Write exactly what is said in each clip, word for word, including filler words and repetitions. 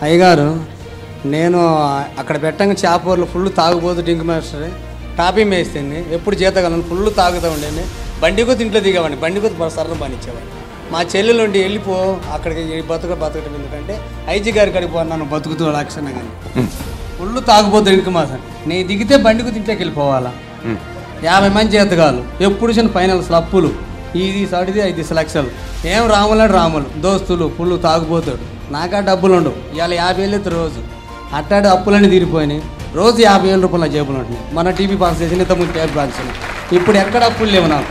అయ్యగారు నేను అక్కడ పెట్టంగా చేపూర్లు ఫుల్ తాగుబోతు డింక్ మాస్టర్ టాపీ మేస్తుంది ఎప్పుడు జీతగలను ఫుల్ తాగుతూ ఉండేది. బండి కొద్ది ఇంట్లో దిగామండి, బండి కొద్ది సరళం పనిచ్చేవాడిని. మా చెల్లెలు ఉండి వెళ్ళిపో అక్కడికి బతుక బతకటం ఎందుకంటే ఐజీ గారి కడిగి పోన్నాను బతుకుతూ లక్షణ కానీ ఫుల్ తాగుబోతు డింక్ మాస్టర్ నేను దిగితే బండి కొద్ది ఇంట్లోకి వెళ్ళిపోవాలా. యాభై మంది జీతగాలు ఎప్పుడు చిన్న ఫైనల్ స్లప్పులు ఇది సడిది ఐదు లక్షలు ఏం రాములాడు రాములు దోస్తులు ఫుల్ తాగుబోతాడు. నాకా డబ్బులు ఉండవు, ఇవాళ యాభై వేలు ఎత్తు రోజు అట్టాడు అప్పులన్నీ తీరిపోయినాయి. రోజు యాభై వేల రూపాయల జేబులు ఉంటున్నాయి. మన టీవీ బాక్స్ చేసి ఇంతకుముందు ట్యాబ్ బాక్స్ ఇప్పుడు ఎక్కడ అప్పులు లేవు నాకు.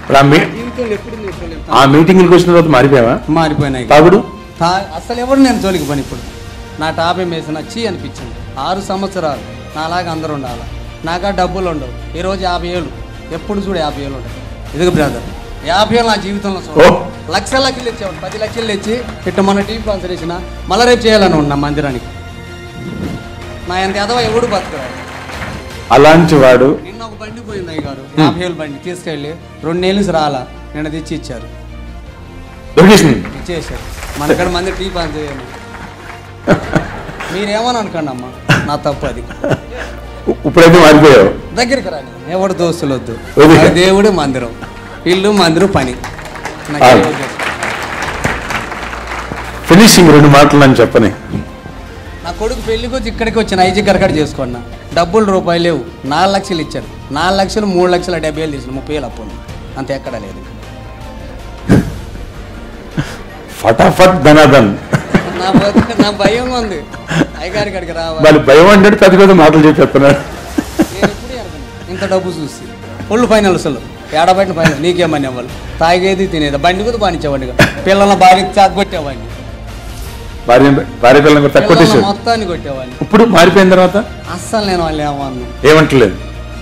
ఆ మీటింగ్కి వచ్చిన తర్వాత మారిపోయావా? మారిపోయినాయి తాగుడు అసలు ఎవరు నేను తోలికి పని. ఇప్పుడు నా టాపే వేసిన వచ్చి అనిపించింది. ఆరు సంవత్సరాలు నాలాగా అందరూ ఉండాలి. నాకా డబ్బులు ఉండవు. ఈరోజు యాభై ఏళ్ళు ఎప్పుడు చూడు యాభై ఏళ్ళు ఉంటాయి. ఇదిగో బ్రదర్ యాభై ఏళ్ళు నా జీవితంలో చూడ లక్ష లక్షలు తెచ్చేవాడు. పది లక్షలు తెచ్చి ఇట్లా మన టీవీ బాక్స్ చేసిన మళ్ళీ రేపు చేయాలని ఉన్నా మందిరానికి. నా ఎంత ఎదవ ఎవడు బతకరాడు. అలాంటి వాడు నిన్న ఒక బండి పోయింది అయ్యగారు, యాభై వేలు బండి తీసుకెళ్ళి రెండేళ్ళు రాలా నిన్న తెచ్చి ఇచ్చారు, ఇచ్చేసారు. మనక్కడ మంది టీ పాస్ చేయాలి. మీరేమని అనుకోండి అమ్మా, నా తప్పు అది. ఇప్పుడైతే మారిపోయావు. దగ్గరికి రాని ఎవడు దోస్తులు వద్దు, దేవుడు మందిరం, ఇల్లు మందిరం పని. ఫినిషింగ్ రెండు మాటలు అని చెప్పని. నా కొడుకు పెళ్లికి వచ్చి ఇక్కడికి వచ్చిన ఐజీ కరకడ చేసుకున్నా. డబ్బులు రూపాయలు లేవు, నాలుగు లక్షలు ఇచ్చారు. నాలుగు లక్షలు మూడు లక్షల డెబ్బై వేలు తీసిన ముప్పై వేలు అప్పు అంత ఎక్కడా లేదు. ఫటాఫట్ ధనాదన్. నా నా భయం ఉంది అయ్యగారి కాడికి రావాలి. వాళ్ళు భయం అంటే పెద్ద పెద్ద మాటలు చెప్పేస్తున్నాడు. నేను ఎప్పుడు ఇంత డబ్బు చూసి ఫుల్ ఫైనల్ అసలు ఏడబట్టిన ఫైనల్ నీకేమని వాళ్ళు తాగేది తినేది బండి కూడా బానిచ్చేవాడిని. పిల్లల భార్య చాకు కొట్టేవాడిని, భార్య భార్య పిల్లలు తక్కువ మొత్తాన్ని కొట్టేవాడిని. ఇప్పుడు మారిపోయిన తర్వాత అస్సలు నేను వాళ్ళు ఏమన్నా ఏమంటలేదు.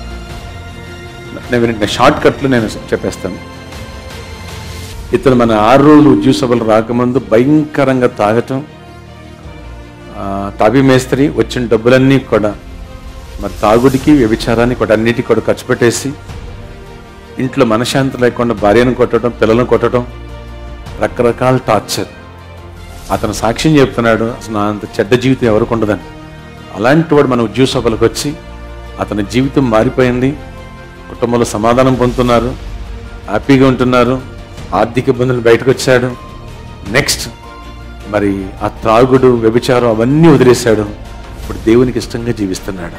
నేను షార్ట్ కట్లు నేను చెప్పేస్తాను. ఇతను మన ఆరు రోజులు ఉద్యోగ సభలు రాకముందు భయంకరంగా తాగటం, తాబీ మేస్త్రి వచ్చిన డబ్బులన్నీ కూడా మరి తాగుడికి వ్యభిచారానికి కూడా అన్నిటికీ కూడా ఖర్చు పెట్టేసి ఇంట్లో మనశ్శాంతి లేకుండా భార్యను కొట్టడం, పిల్లలను కొట్టడం, రకరకాల టార్చర్. అతను సాక్ష్యం చెప్తున్నాడు అసలు నా అంత చెడ్డ జీవితం ఎవరికి ఉండదని. అలాంటి వాడు మన ఉద్యోగ సభలకు వచ్చి అతని జీవితం మారిపోయింది. కుటుంబంలో సమాధానం పొందుతున్నారు, హ్యాపీగా ఉంటున్నారు, ఆర్థిక ఇబ్బందులు బయటకు వచ్చాడు. నెక్స్ట్ మరి ఆ త్రాగుడు వ్యభిచారం అవన్నీ వదిలేశాడు. ఇప్పుడు దేవునికి ఇష్టంగా జీవిస్తున్నాడు.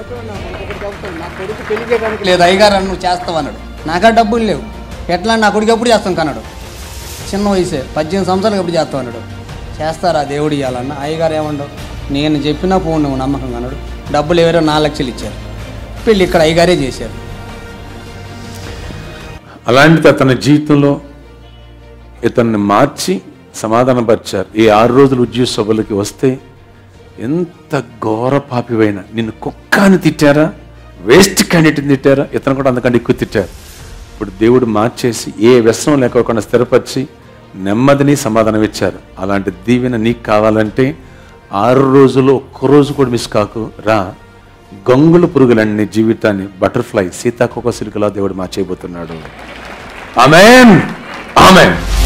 లేదు అయ్యగారు నువ్వు చేస్తావు అన్నాడు. నాకా డబ్బులు లేవు, ఎట్లా నా కొడుకు ఎప్పుడు చేస్తాం కన్నాడు. చిన్న వయసే పద్దెనిమిది సంవత్సరాలు ఎప్పుడు చేస్తావు అన్నాడు. చేస్తారా దేవుడు ఇవ్వాలన్న. అయ్యగారు ఏమన్నాడు, నేను చెప్పినా పో నువ్వు నమ్మకంగా అన్నాడు. డబ్బులు ఎవరో నాలుగు లక్షలు ఇచ్చారు. పెళ్ళి ఇక్కడ అయ్యగారే చేశారు. అలాంటిది అతని జీవితంలో ఇతన్ని మార్చి సమాధానపరిచారు. ఈ ఆరు రోజులు ఉద్యోగ సభలకి వస్తే ఎంత ఘోర పాపివైనా నిన్ను కుక్కని తిట్టారా, వేస్ట్ క్యాండిడేట్ని తిట్టారా, ఇతను కూడా అంతకంటే ఎక్కువ తిట్టారు. ఇప్పుడు దేవుడు మార్చేసి ఏ వ్యసనం లేకోకుండా స్థిరపరిచి నెమ్మదిని సమాధానం ఇచ్చారు. అలాంటి దీవెన నీకు కావాలంటే ఆరు రోజులు ఒక్కరోజు కూడా మిస్ కాకు రా. గొంగుల పురుగులన్నీ జీవితాన్ని బటర్ఫ్లై సీతాకోక సిలుకలా దేవుడు మార్చేయబోతున్నాడు. ఆమేన్, ఆమేన్.